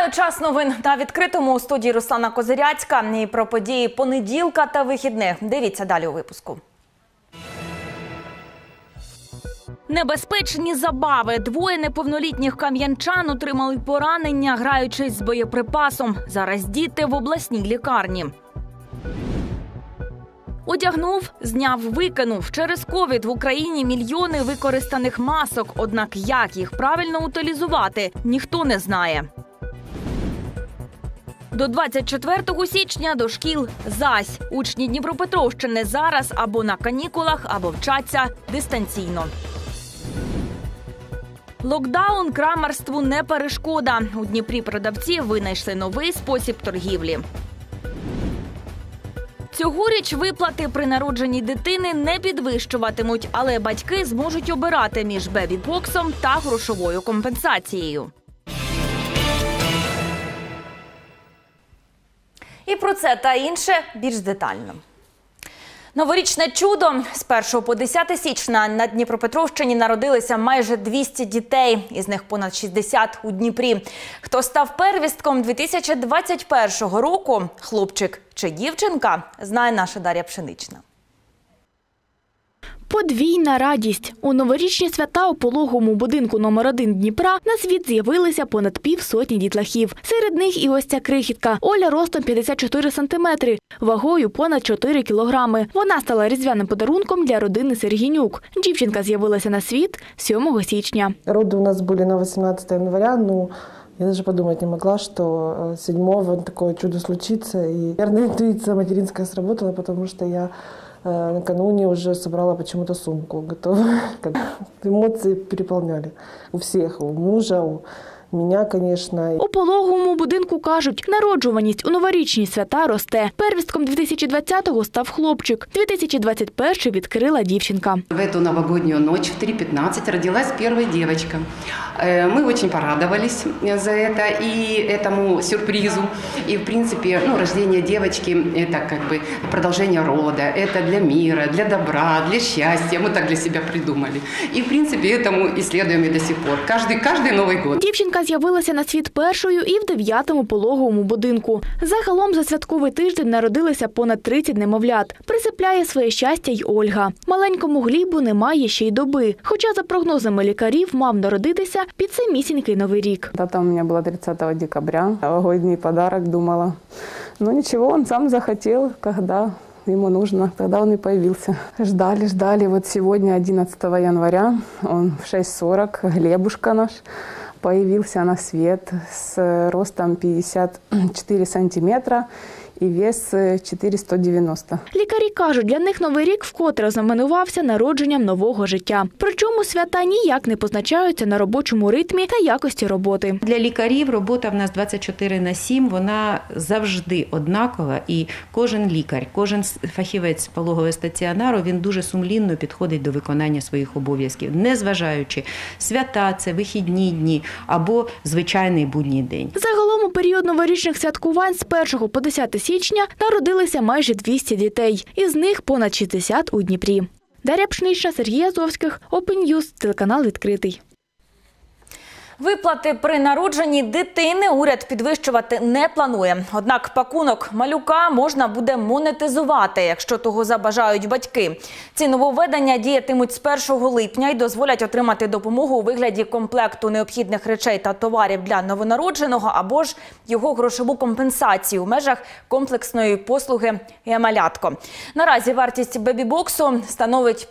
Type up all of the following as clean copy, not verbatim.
Вітаю! Час новин на відкритому. У студії Руслана Козиряцька. І про події понеділка та вихідних. Дивіться далі у випуску. Небезпечні забави. Двоє неповнолітніх кам'янчан отримали поранення, граючись з боєприпасом. Зараз діти в обласній лікарні. Одягнув, зняв, викинув. Через ковід в Україні мільйони використаних масок. Однак як їх правильно утилізувати, ніхто не знає. До 24 січня до шкіл зась. Учні Дніпропетровщини зараз або на канікулах, або вчаться дистанційно. Локдаун крамарству не перешкода. У Дніпрі продавці винайшли новий спосіб торгівлі. Цьогоріч виплати при народженні дитини не підвищуватимуть, але батьки зможуть обирати між бебі-боксом та грошовою компенсацією. І про це та інше більш детально. Новорічне чудо. З 1 по 10 січня на Дніпропетровщині народилися майже 200 дітей. Із них понад 60 у Дніпрі. Хто став первістком 2021 року, хлопчик чи дівчинка, знає наша Дар'я Пшенична. Подвійна радість. У новорічні свята у пологовому будинку номер 1 Дніпра на світ з'явилися понад півсотні дітлахів. Серед них і ось ця крихітка. Оля ростом 54 сантиметри, вагою понад 4 кілограми. Вона стала різдвяним подарунком для родини Сергінюк. Дівчинка з'явилася на світ 7 січня. Роды у нас были на 18 января, но я даже подумать не могла, что 7-го такое чудо случится. И, наверное, интуиция материнская сработала, потому что я накануне уже собрала почему-то сумку, готова. Эмоции переполняли у всех, у мужа, у меня, конечно. У пологовому будинку кажуть, народжуваність у новорічні свята росте. Первістком 2020-го став хлопчик. 2021-й відкрила дівчинка. В эту новогоднюю ночь в 3:15 родилась первая девочка. Мы очень порадовались за это и этому сюрпризу. И, в принципе, рождение девочки – это как бы продолжение рода, это для мира, для добра, для счастья. Мы так для себя придумали. И, в принципе, этому исследуем и до сих пор. Каждый Новый год. Дівчинка з'явилася на світ першою і в 9-му пологовому будинку. Загалом за святковий тиждень народилися понад 30 немовлят. Присипляє своє щастя й Ольга. Маленькому Глібу немає ще й доби. Хоча, за прогнозами лікарів, мав народитися під самісінький Новий рік. Дата у меня была 30 декабря. Новогодний подарок, думала. Но ничего, он сам захотел, когда ему нужно. Тогда он и появился. Ждали. Вот сегодня, 11 января, он в 6:40, Глебушка наш, появился на свет с ростом 54 сантиметра і вес 490. Лікарі кажуть, для них Новий рік вкотре знаменувався народженням нового життя. Причому свята ніяк не позначаються на робочому ритмі та якості роботи. Для лікарів робота в нас 24/7, вона завжди однакова. І кожен лікар, кожен фахівець пологового стаціонару, він дуже сумлінно підходить до виконання своїх обов'язків, незважаючи свята, це вихідні дні або звичайний будній день. Загалом у період новорічних святкувань з 1 по 10 січня народилися майже 200 дітей. Із них понад 60 у Дніпрі. Дар'я Пшенична, Сергій Азовських, Open News, телеканал «Відкритий». Виплати при народженні дитини уряд підвищувати не планує. Однак пакунок малюка можна буде монетизувати, якщо того забажають батьки. Ці нововведення діятимуть з 1 липня і дозволять отримати допомогу у вигляді комплекту необхідних речей та товарів для новонародженого або ж його грошову компенсацію у межах комплексної послуги «Е-малятко». Наразі вартість бебі-боксу становить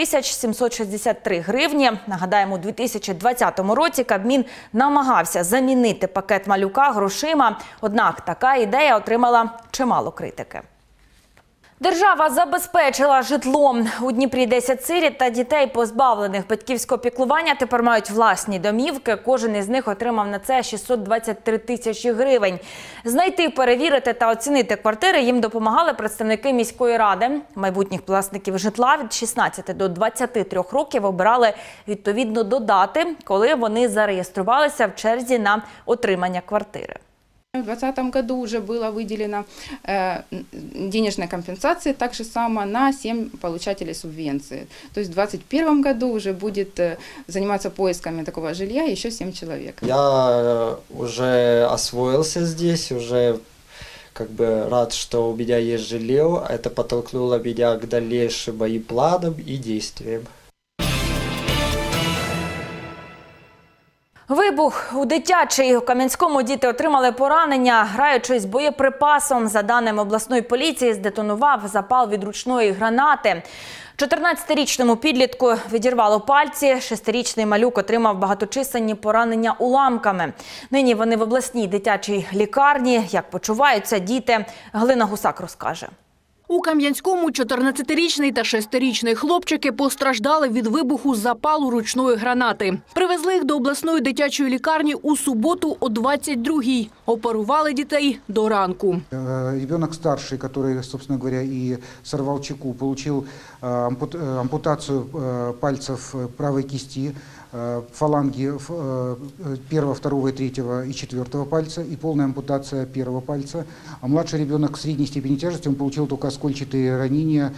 5763 гривні. Нагадаємо, у 2020 році Кабмін намагався замінити пакет малюка грошима, однак така ідея отримала чимало критики. Держава забезпечила житлом. У Дніпрі 10 сиріт та дітей, позбавлених батьківського піклування, тепер мають власні домівки. Кожен із них отримав на це 623 тисячі гривень. Знайти, перевірити та оцінити квартири їм допомагали представники міської ради. Майбутніх власників житла від 16 до 23 років обирали відповідно до дати, коли вони зареєструвалися в черзі на отримання квартири. В 2020 году уже было выделено денежная компенсация так же само на 7 получателей субвенции. То есть в 2021 году уже будет заниматься поисками такого жилья еще 7 человек. Я уже освоился здесь, уже рад, что у меня есть жилье. Это подтолкнуло меня к дальнейшим моим планам и действиям. Вибух у дитячій. У Кам'янському діти отримали поранення. Граючись боєприпасом, за даними обласної поліції, здетонував запал від ручної гранати. 14-річному підлітку відірвало пальці, 6-річний малюк отримав багаточисленні поранення уламками. Нині вони в обласній дитячій лікарні. Як почуваються діти, Галина Гусак розкаже. У Кам'янському 14-річний та 6-річний хлопчики постраждали від вибуху запалу ручної гранати. Привезли їх до обласної дитячої лікарні у суботу о 22-й. Оперували дітей до ранку. Ребенок старший, который, собственно говоря, и сорвал чеку, получил ампутацию пальцев правой кисти, фаланги 1, 2, 3 и 4 пальца и полная ампутация 1 пальца. А младший ребенок средней степени тяжести, он получил только оскольчатые ранения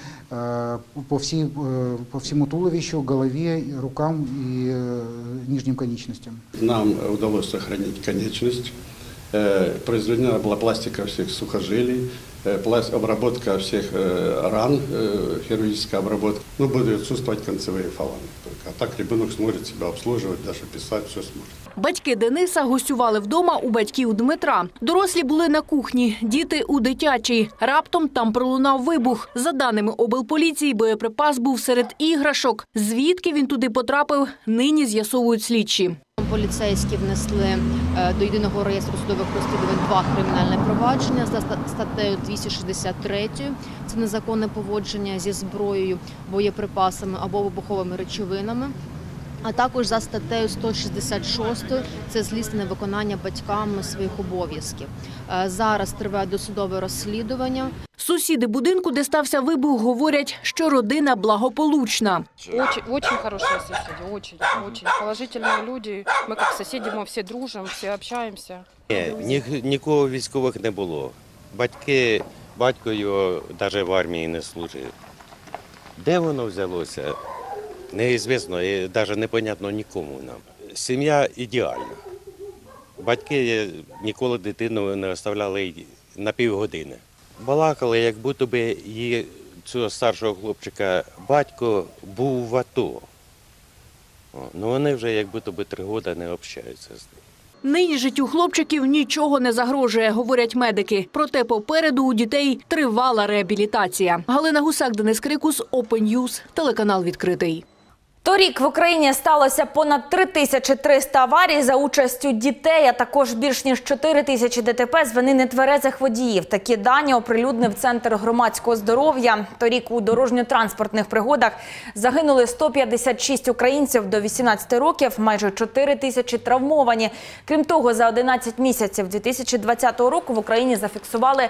по всему туловищу, голове, рукам и нижним конечностям. Нам удалось сохранить конечность. Произведена была пластика всех сухожилий, обработка всех ран, хирургическая обработка. Будут отсутствовать концевые фаланги. А так ребенок сможет себя обслуживать, даже писать, все сможет. Батьки Дениса гостювали вдома у батьків Дмитра. Дорослі були на кухні, діти у дитячій. Раптом там пролунав вибух. За даними облполіції, боєприпас був серед іграшок. Звідки він туди потрапив, нині з'ясовують слідчі. Поліцейські внесли до єдиного реєстру судових розслідувань 2 кримінальні провадження за статтею 263 – це незаконне поводження зі зброєю, боєприпасами або вибуховими речовинами, а також за статтею 166 – це злісне невиконання батьками своїх обов'язків. Зараз триває досудове розслідування. Сусіди будинку, де стався вибух, говорять, що родина благополучна. Очень хорошие соседи, очень положительные люди. Мы как соседи, мы все дружим, все общаемся. Нікого військових не було. Батько його навіть в армії не служив. Де воно взялося? Неізвісно і навіть непонятно нікому нам. Сім'я ідеальна. Батьки ніколи дитину не оставляли на півгодини. Балакали, як будто би її, цього старшого хлопчика, батько був в АТО. Вони вже як будто би 3 роки не общаються з ним. Нині життю хлопчиків нічого не загрожує, говорять медики. Проте попереду у дітей тривала реабілітація. Галина Гусак, Денис Крикус, Open News, телеканал «Відкритий». Торік в Україні сталося понад 3300 аварій за участю дітей, а також більш ніж 4000 ДТП з вини нетверезих водіїв. Такі дані оприлюднив Центр громадського здоров'я. Торік у дорожньо-транспортних пригодах загинули 156 українців до 18 років, майже 4000 травмовані. Крім того, за 11 місяців 2020 року в Україні зафіксували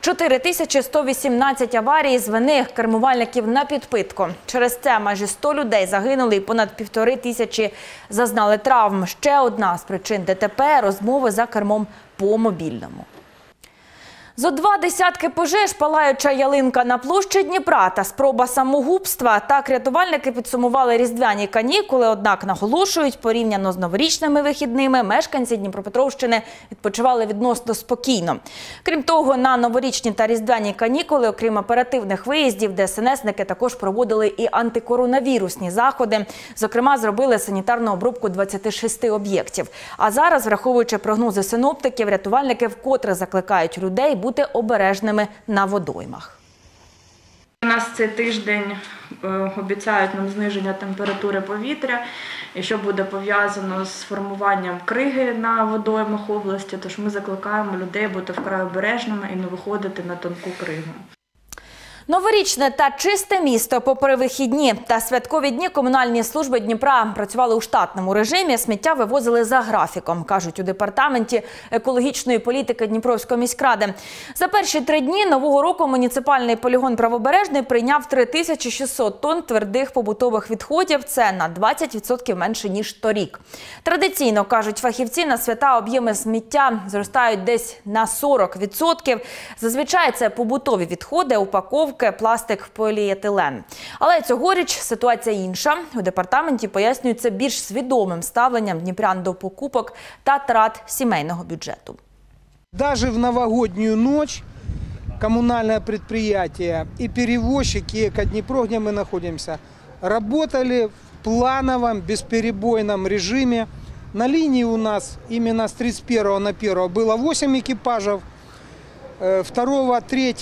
4118 аварій з вини кермувальників на підпитку. Через це майже 100 людей загинули і понад 1500 зазнали травм. Ще одна з причин ДТП – розмови за кермом по мобільному. Зо 2 десятки пожеж, палаюча ялинка на площі Дніпра та спроба самогубства. Так рятувальники підсумували різдвяні канікули, однак наголошують, порівняно з новорічними вихідними, мешканці Дніпропетровщини відпочивали відносно спокійно. Крім того, на новорічні та різдвяні канікули, окрім оперативних виїздів, ДСНСники також проводили і антикоронавірусні заходи. Зокрема, зробили санітарну обробку 26 об'єктів. А зараз, враховуючи прогнози синоптиків, рятувальники вкотре закликають людей бути обережними на водоймах. У нас цей тиждень обіцяють нам зниження температури повітря, і що буде пов'язано з формуванням криги на водоймах області, тож ми закликаємо людей бути вкрай обережними і не виходити на тонку кригу. Новорічне та чисте місто попри вихідні та святкові дні комунальні служби Дніпра працювали у штатному режимі, сміття вивозили за графіком, кажуть у департаменті екологічної політики Дніпровської міськради. За перші 3 дні нового року муніципальний полігон «Правобережний» прийняв 3600 тонн твердих побутових відходів. Це на 20% менше, ніж торік. Традиційно, кажуть фахівці, на свята об'єми сміття зростають десь на 40%. Зазвичай це побутові відходи, упаковки, пластик, поліетилен. Але цьогоріч ситуація інша. У департаменті пояснюють це більш свідомим ставленням дніпрян до покупок та трат сімейного бюджету. Даже в новогоднюю ночь коммунальное предприятие и перевозчики «Экоднепро», где мы находимся, работали в плановом, бесперебойном режиме. На линии у нас именно с 31 на 1 было 8 экипажей. 2,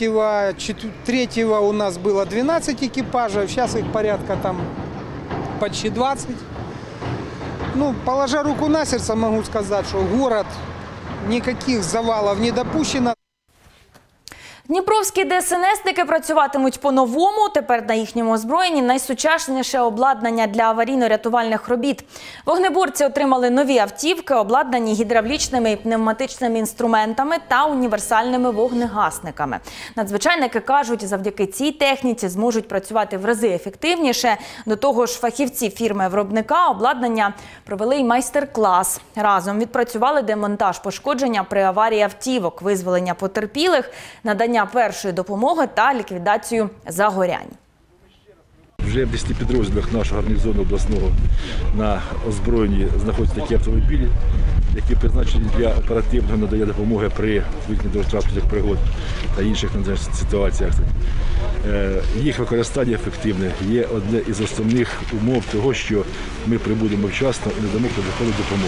3 у нас было 12 экипажей, сейчас их порядка там почти 20. Ну, положа руку на сердце, могу сказать, что город никаких завалов не допущено. Дніпровські ДСНСники працюватимуть по-новому. Тепер на їхньому озброєнні найсучасніше обладнання для аварійно-рятувальних робіт. Вогнеборці отримали нові автівки, обладнані гідравлічними і пневматичними інструментами та універсальними вогнегасниками. Надзвичайники кажуть, завдяки цій техніці зможуть працювати в рази ефективніше. До того ж, фахівці фірми-виробника обладнання провели й майстер-клас. Разом відпрацювали демонтаж пошкодження при аварії автівок, визволення потерпілих, надання першої допомоги та ліквідацію загорянь. Вже в 10 підрозділах нашого гарнізону обласного на озброєнні знаходяться такі автомобілі, які призначені для оперативного надання допомоги при виникненні транспортних пригод та інших ситуаціях. Їх використання ефективне є одне із основних умов того, що ми прибудемо вчасно і надамо підходу допомоги.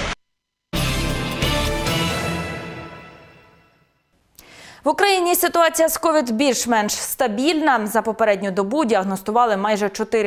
В Україні ситуація з ковід більш-менш стабільна. За попередню добу діагностували майже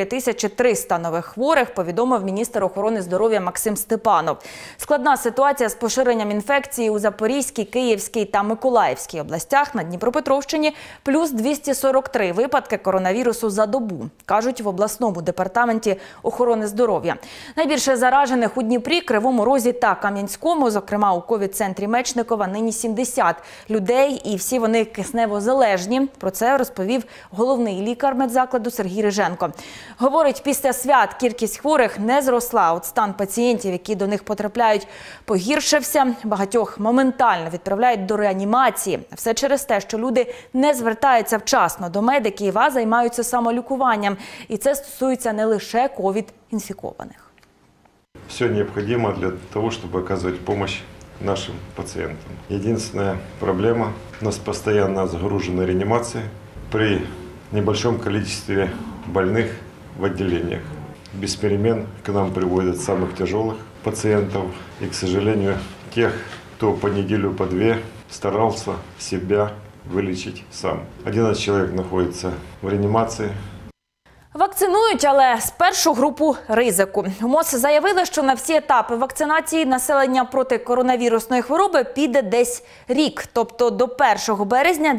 4300 нових хворих, повідомив міністр охорони здоров'я Максим Степанов. Складна ситуація з поширенням інфекції у Запорізькій, Київській та Миколаївській областях. На Дніпропетровщині плюс 243 випадки коронавірусу за добу, кажуть в обласному департаменті охорони здоров'я. Найбільше заражених у Дніпрі, Кривому Розі та Кам'янському, зокрема у ковід-центрі Мечникова, нині 70 людей і всі вони кисневозалежні. Про це розповів головний лікар медзакладу Сергій Риженко. Говорить, після свят кількість хворих не зросла. От стан пацієнтів, які до них потрапляють, погіршився. Багатьох моментально відправляють до реанімації. Все через те, що люди не звертаються вчасно до медиків, а займаються самолікуванням. І це стосується не лише ковід-інфікованих. Все необходимо для того, чтобы оказывать помощь нашим пациентам. Единственная проблема – у нас постоянно загружена реанимация при небольшом количестве больных в отделениях. Без перемен к нам приводят самых тяжелых пациентов. И, к сожалению, тех, кто по неделю, по 2 старался себя вылечить сам. 11 человек находится в реанимации. Вакцинують, але з першу групу ризику. У МОЗ заявили, що на всі етапи вакцинації населення проти коронавірусної хвороби піде десь рік. Тобто до 1 березня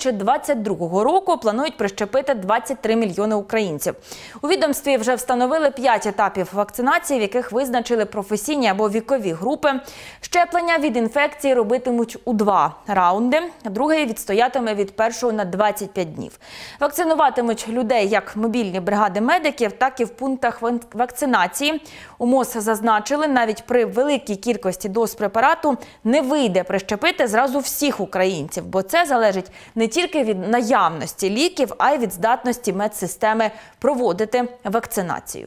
2022 року планують прищепити 23 мільйони українців. У відомстві вже встановили 5 етапів вакцинації, в яких визначили професійні або вікові групи. Щеплення від інфекції робитимуть у 2 раунди. Другий відстоятиме від 1 на 25 днів. Вакцинуватимуть людей як мобільні бригади медиків, так і в пунктах вакцинації. У МОЗ зазначили, навіть при великій кількості доз препарату не вийде прищепити зразу всіх українців, бо це залежить не тільки від наявності ліків, а й від здатності медсистеми проводити вакцинацію.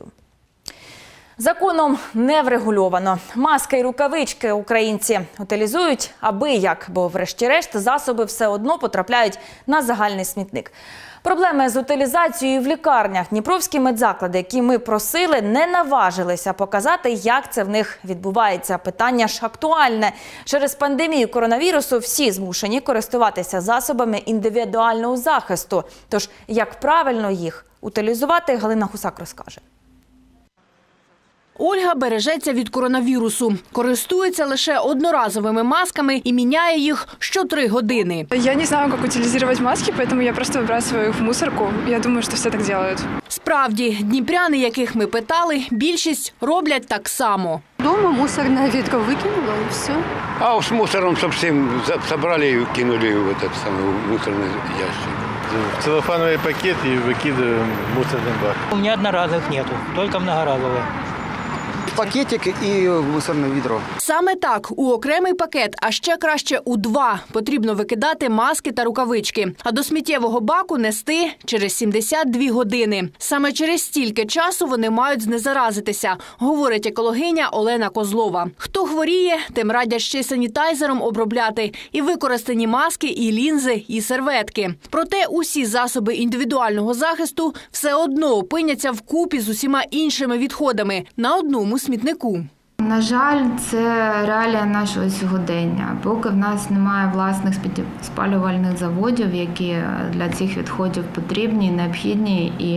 Законом не врегульовано. Маски й рукавички українці утилізують аби як, бо врешті-решт засоби все одно потрапляють на загальний смітник. Проблеми з утилізацією в лікарнях. Дніпровські медзаклади, які ми просили, не наважилися показати, як це в них відбувається. Питання ж актуальне. Через пандемію коронавірусу всі змушені користуватися засобами індивідуального захисту. Тож, як правильно їх утилізувати, Галина Гусак розкаже. Ольга бережеться від коронавірусу. Користується лише одноразовими масками і міняє їх що 3 години. Я не знаю, як використовувати маски, тому я просто вибрасую їх в мусорку. Я думаю, що всі так роблять. Справді, дніпряни, яких ми питали, більшість роблять так само. Дома мусорное ведро выкинула и все. А с мусором совсем собрали и кинули в этот самый мусорный ящик. Целлофановый пакет и выкидываем в мусорный бак. У меня одноразовых нету, только многоразовые. Пакетик і мусорне відро. Саме так, у окремий пакет, а ще краще у 2, потрібно викидати маски та рукавички. А до сміттєвого баку нести через 72 години. Саме через стільки часу вони мають знезаразитися, говорить екологиня Олена Козлова. Хто хворіє, тим радять ще санітайзером обробляти і використані маски, і лінзи, і серветки. Проте усі засоби індивідуального захисту все одно опиняться вкупі з усіма іншими відходами на одному смітнику. На жаль, це реалія нашого сьогодення. Поки в нас немає власних спалювальних заводів, які для цих відходів потрібні, необхідні. І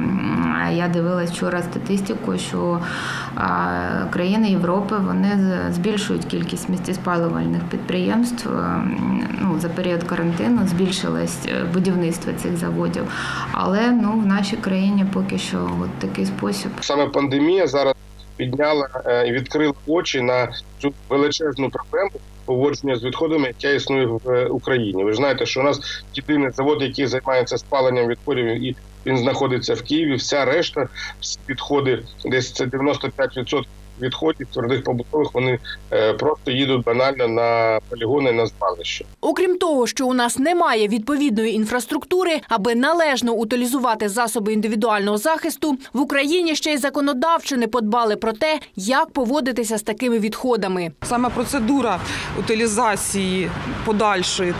я дивилась вчора статистику, що країни Європи вони збільшують кількість сміттєспалювальних підприємств. За період карантину збільшилось будівництво цих заводів. Але в нашій країні поки що такий спосіб. Саме пандемія зараз підняла і відкрила очі на цю величезну проблему поводження з відходами, яка існує в Україні. Ви ж знаєте, що у нас єдиний завод, який займається спаленням відходів, і він знаходиться в Києві. Вся решта, всі відходи, десь це 95% відходів твердих побутових, вони просто їдуть банально на полігони, на звалище. Окрім того, що у нас немає відповідної інфраструктури, аби належно утилізувати засоби індивідуального захисту, в Україні ще й законодавчо не подбали про те, як поводитися з такими відходами. Саме процедура утилізації подальшої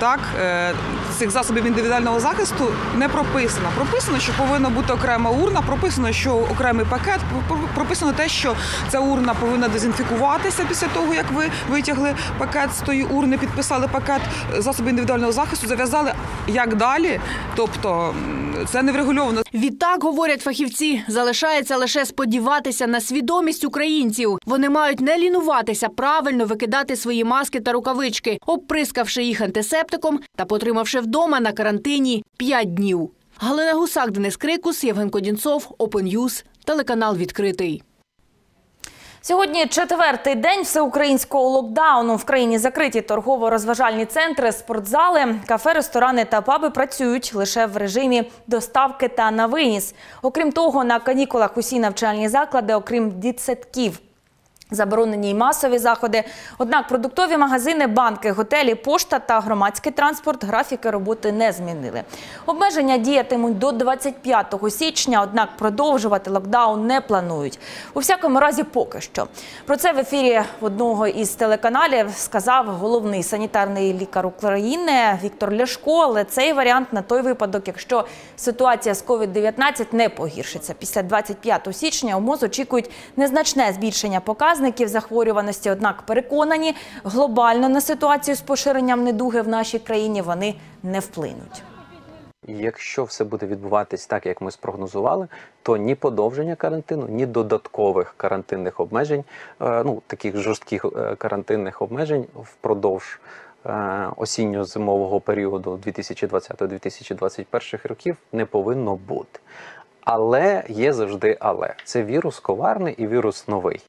цих засобів індивідуального захисту не прописана. Прописано, що повинна бути окрема урна, прописано, що окремий пакет, прописано те, що ця урна повинна дезінфікуватися після того, як ви витягли пакет з тої урни, підписали пакет засобів індивідуального захисту, зав'язали, як далі. Тобто це не врегульовано. Відтак, говорять фахівці, залишається лише сподіватися на свідомість українців. Вони мають не лінуватися правильно викидати свої маски та рукавички, обприскавши їх антисептиком та потримавши вдома на карантині 5 днів. Галина Гусак, Денис Крикус, Євген Кодінцов, Open News, телеканал «Відкритий». Сьогодні 4-й день всеукраїнського локдауну. В країні закриті торгово-розважальні центри, спортзали, кафе, ресторани та паби працюють лише в режимі доставки та на виніс. Окрім того, на канікулах усі навчальні заклади, окрім дитсадків. Заборонені й масові заходи. Однак продуктові магазини, банки, готелі, пошта та громадський транспорт графіки роботи не змінили. Обмеження діятимуть до 25 січня, однак продовжувати локдаун не планують. У всякому разі поки що. Про це в ефірі одного із телеканалів сказав головний санітарний лікар України Віктор Ляшко. Але цей варіант на той випадок, якщо ситуація з COVID-19 не погіршиться. Після 25 січня у МОЗ очікують незначне збільшення показів захворюваності, однак переконані, глобально на ситуацію з поширенням недуги в нашій країні вони не вплинуть. Якщо все буде відбуватись так, як ми спрогнозували, то ні подовження карантину, ні додаткових карантинних обмежень, таких жорстких карантинних обмежень впродовж осінньо-зимового періоду 2020-2021 років не повинно бути. Але є завжди але. Це вірус коварний і вірус новий.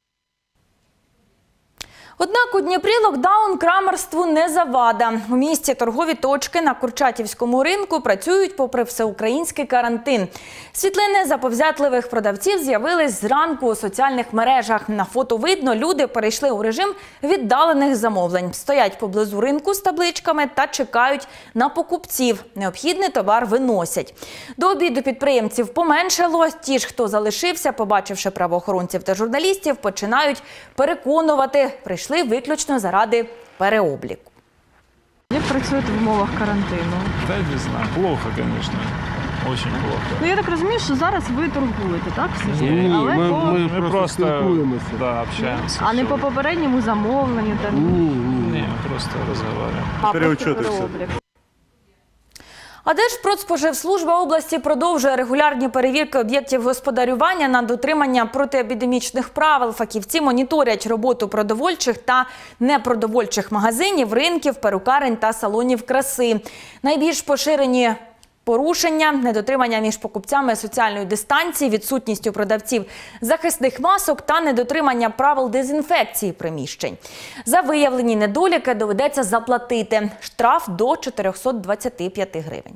Однак у Дніпрі локдаун крамарству не завада. У місті торгові точки на Курчатівському ринку працюють попри всеукраїнський карантин. Світлини заповзятливих продавців з'явились зранку у соціальних мережах. На фото видно, люди перейшли у режим віддалених замовлень. Стоять поблизу ринку з табличками та чекають на покупців. Необхідний товар виносять. До обіду підприємців поменшало. Ті ж, хто залишився, побачивши правоохоронців та журналістів, починають переконувати – прийшли виключно заради переобліку. Як працюєте в умовах карантину? Та не знаю. Плохо, звісно. Дуже плохо. Я так розумію, що зараз ви торгуєте, так? Ні, ми просто спілкуємося, общаємося. А не по попередньому замовленню? Ні, ми просто розмовляємо. Переучетися. А Держпродспоживслужба області продовжує регулярні перевірки об'єктів господарювання на дотримання протиепідемічних правил. Фахівці моніторять роботу продовольчих та непродовольчих магазинів, ринків, перукарень та салонів краси. Найбільш поширені порушення – недотримання між покупцями соціальної дистанції, відсутність у продавців захисних масок та недотримання правил дезінфекції приміщень. За виявлені недоліки доведеться заплатити штраф до 425 гривень.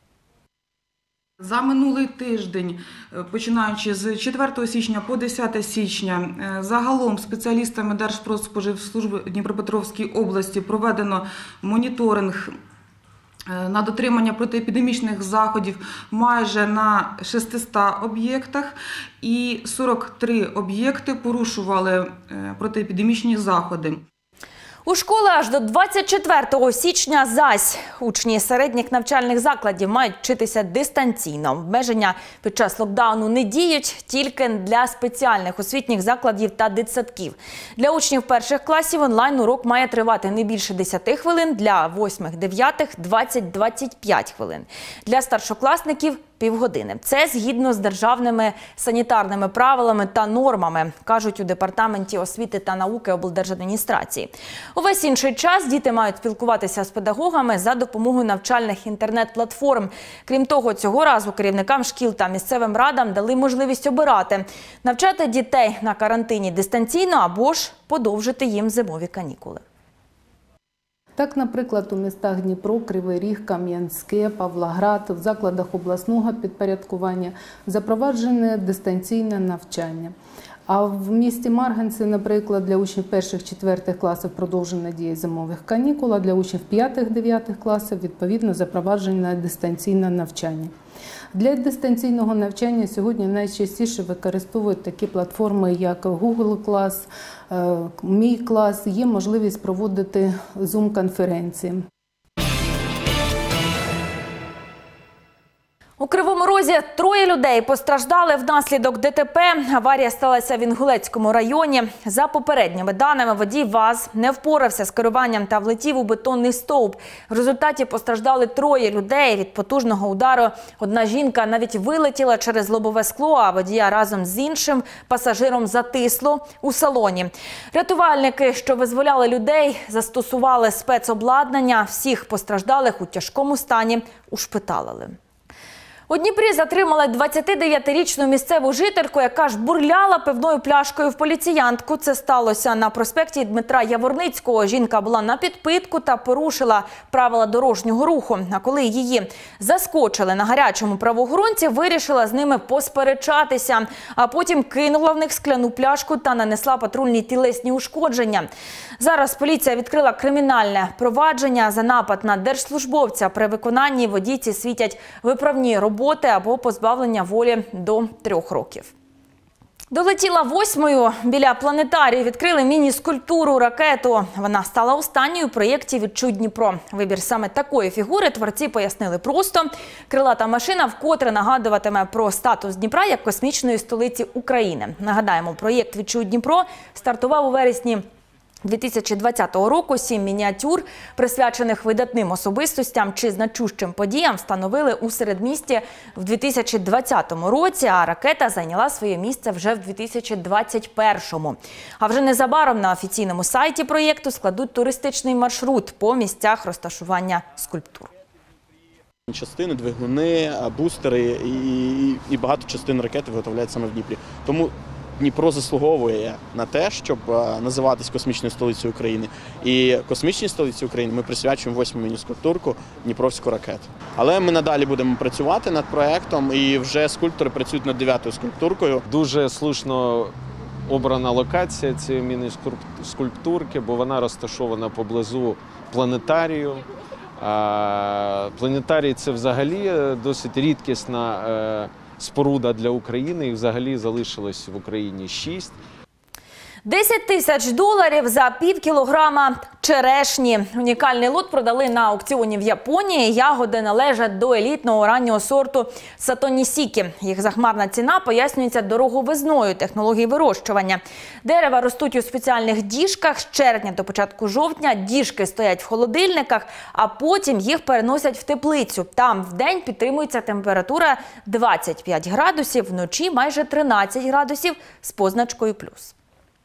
За минулий тиждень, починаючи з 4 січня по 10 січня, загалом спеціалістами Держпродспоживслужби Дніпропетровської області проведено моніторинг на дотримання протиепідемічних заходів майже на 600 об'єктах, і 43 об'єкти порушували протиепідемічні заходи. У школи аж до 24 січня зась. Учні середніх навчальних закладів мають вчитися дистанційно. Обмеження під час локдауну не діють, тільки для спеціальних освітніх закладів та дитсадків. Для учнів перших класів онлайн-урок має тривати не більше 10 хвилин, для 8-9 – 20-25 хвилин. Для старшокласників – півгодини. Це згідно з державними санітарними правилами та нормами, кажуть у Департаменті освіти та науки облдержадміністрації. Увесь інший час діти мають спілкуватися з педагогами за допомогою навчальних інтернет-платформ. Крім того, цього разу керівникам шкіл та місцевим радам дали можливість обирати – навчати дітей на карантині дистанційно або ж подовжити їм зимові канікули. Так, наприклад, у містах Дніпро, Кривий Ріг, Кам'янське, Павлоград, в закладах обласного підпорядкування запроваджене дистанційне навчання. А в місті Марганці, наприклад, для учнів перших-четвертих класів продовжена дія зимових канікул, а для учнів п'ятих-дев'ятих класів, відповідно, запроваджене дистанційне навчання. Для дистанційного навчання сьогодні найчастіше використовують такі платформи, як Google Class, Мій клас, є можливість проводити Zoom-конференції. У Кривому Розі 3 людей постраждали внаслідок ДТП. Аварія сталася в Інгулецькому районі. За попередніми даними, водій ВАЗ не впорався з керуванням та влетів у бетонний стовп. В результаті постраждали 3 людей від потужного удару. Одна жінка навіть вилетіла через лобове скло, а водія разом з іншим пасажиром затисло у салоні. Рятувальники, що визволяли людей, застосували спецобладнання. Всіх постраждалих у тяжкому стані ушпиталили. У Дніпрі затримали 29-річну місцеву жительку, яка жбурляла пивною пляшкою в поліціянтку. Це сталося на проспекті Дмитра Яворницького. Жінка була на підпитку та порушила правила дорожнього руху. А коли її заскочили на гарячому, правоохоронці вирішила з ними посперечатися, а потім кинула в них скляну пляшку та нанесла патрульній тілесні ушкодження. Зараз поліція відкрила кримінальне провадження за напад на держслужбовця. При виконанні водійці світять виправні роботи або позбавлення волі до 3 років. Долетіла 8-ю. Біля планетарію відкрили міні-скульптуру «Ракету». Вона стала останньою у проєкті «Відчуй Дніпро». Вибір саме такої фігури творці пояснили просто. Крилата машина вкотре нагадуватиме про статус Дніпра як космічної столиці України. Нагадаємо, проєкт «Відчуй Дніпро» стартував у вересні 2020 року. 7 мініатюр, присвячених видатним особистостям чи значущим подіям, встановили у середмісті в 2020 році, а ракета зайняла своє місце вже в 2021. А вже незабаром на офіційному сайті проєкту складуть туристичний маршрут по місцях розташування скульптур. Частини, двигуни, бустери і багато частин ракети виготовляють саме в Дніпрі. Тому Дніпро заслуговує на те, щоб називатись космічною столицею України. І космічній столиці України ми присвячуємо 8-му міні-скульптурку Дніпровську ракету. Але ми надалі будемо працювати над проєктом, і вже скульптори працюють над 9-ю скульптуркою. Дуже слушно обрана локація цієї міні-скульптурки, бо вона розташована поблизу планетарію. Планетарій – це взагалі досить рідкісна споруда для України, і взагалі залишилось в Україні 6. 10 тисяч доларів за пів кілограма черешні. Унікальний лот продали на аукціоні в Японії. Ягоди належать до елітного раннього сорту сатонісікі. Їх захмарна ціна пояснюється дороговизною технології вирощування. Дерева ростуть у спеціальних діжках. З червня до початку жовтня діжки стоять в холодильниках, а потім їх переносять в теплицю. Там вдень підтримується температура 25 градусів, вночі майже 13 градусів з позначкою плюс.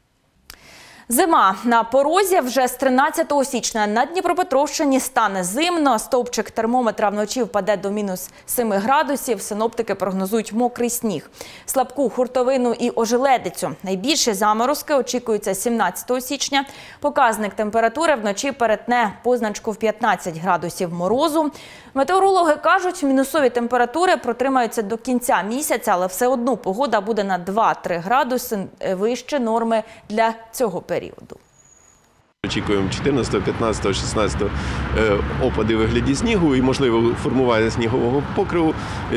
Зима на порозі. Вже з 13 січня на Дніпропетровщині стане зимно. Стовпчик термометра вночі впаде до мінус 7 градусів. Синоптики прогнозують мокрий сніг, слабку хуртовину і ожеледицю. Найбільші заморозки очікуються 17 січня. Показник температури вночі перетне позначку в 15 градусів морозу. Метеорологи кажуть, мінусові температури протримаються до кінця місяця, але все одно погода буде на 2-3 градуси вище норми для цього періоду. Очікуємо 14, 15, 16 опади у вигляді снігу і, можливо, формування снігового покриву.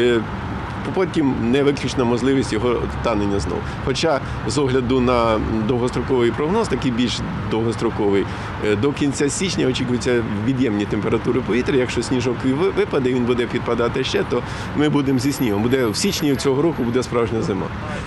Потім не виключна можливість його танення знову. Хоча з огляду на довгостроковий прогноз, такий більш довгостроковий, до кінця січня очікуються від'ємні температури повітря. Якщо сніжок випаде, він буде підпадати ще, то ми будемо зі снігом. В січні цього року буде справжня зима.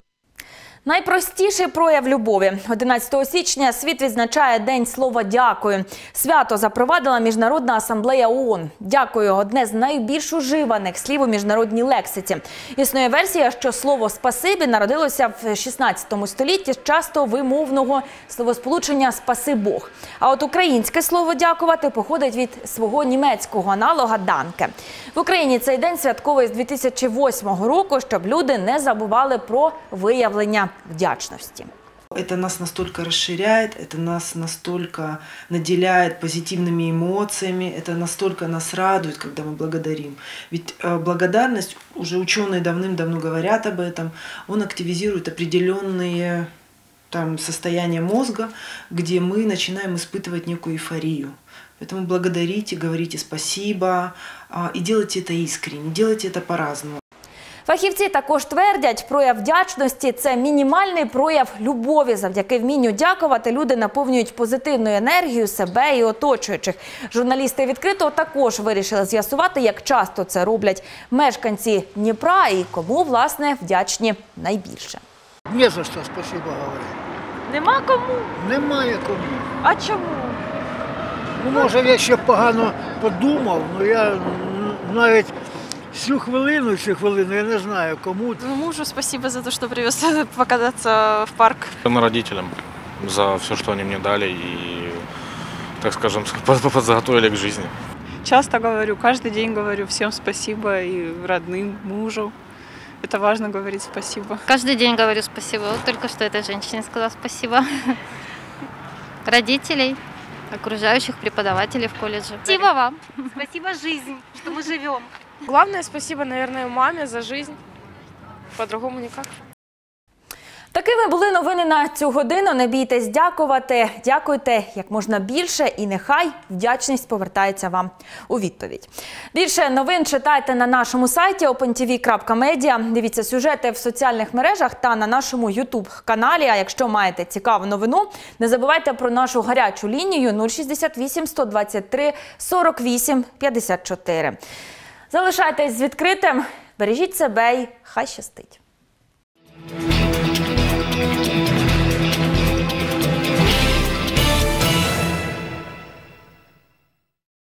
Найпростіший прояв любові. 11 січня світ відзначає День слова «дякую». Свято запровадила Міжнародна асамблея ООН. «Дякую» – одне з найбільш уживаних слів у міжнародній лексиці. Існує версія, що слово «спасибі» народилося в 16 столітті з часто вимовного словосполучення «спаси Бог». А от українське слово «дякувати» походить від свого німецького аналога «данке». В Україні цей день святковий з 2008 року, щоб люди не забували про виявлення вдячности. Это нас настолько расширяет, это нас настолько наделяет позитивными эмоциями, это настолько нас радует, когда мы благодарим. Ведь благодарность, уже ученые давным-давно говорят об этом, он активизирует определенные состояния мозга, где мы начинаем испытывать некую эйфорию. Поэтому благодарите, говорите спасибо и делайте это искренне, делайте это по-разному. Фахівці також твердять, прояв вдячності – це мінімальний прояв любові. Завдяки вмінню дякувати люди наповнюють позитивною енергією себе і оточуючих. Журналісти «Відкритого» також вирішили з'ясувати, як часто це роблять мешканці Дніпра і кому, власне, вдячні найбільше. Не за що спасибо говорити. Нема кому? Немає кому. А чому? Може, я ще погано подумав, але я навіть всю хвилину, я не знаю, кому. Мужу спасибо за то, что привез покататься в парк. Родителям за все, что они мне дали и, так скажем, подготовили к жизни. Часто говорю, каждый день говорю всем спасибо и родным, мужу. Это важно говорить спасибо. Каждый день говорю спасибо. Вот только что этой женщине сказала спасибо. Родителей, окружающих, преподавателей в колледже. Спасибо вам. Спасибо жизнь, что мы живем. Главное, спасибо, наверное, маме за жизнь. По-другому никак. Такими були новини на цю годину. Не бійтесь дякувати. Дякуйте як можна більше і нехай вдячність повертається вам у відповідь. Більше новин читайте на нашому сайті opentv.media. Дивіться сюжети в соціальних мережах та на нашому YouTube-каналі. А якщо маєте цікаву новину, не забувайте про нашу гарячу лінію 068 123 48 54. Залишайтесь з відкритим, бережіть себе і хай щастить.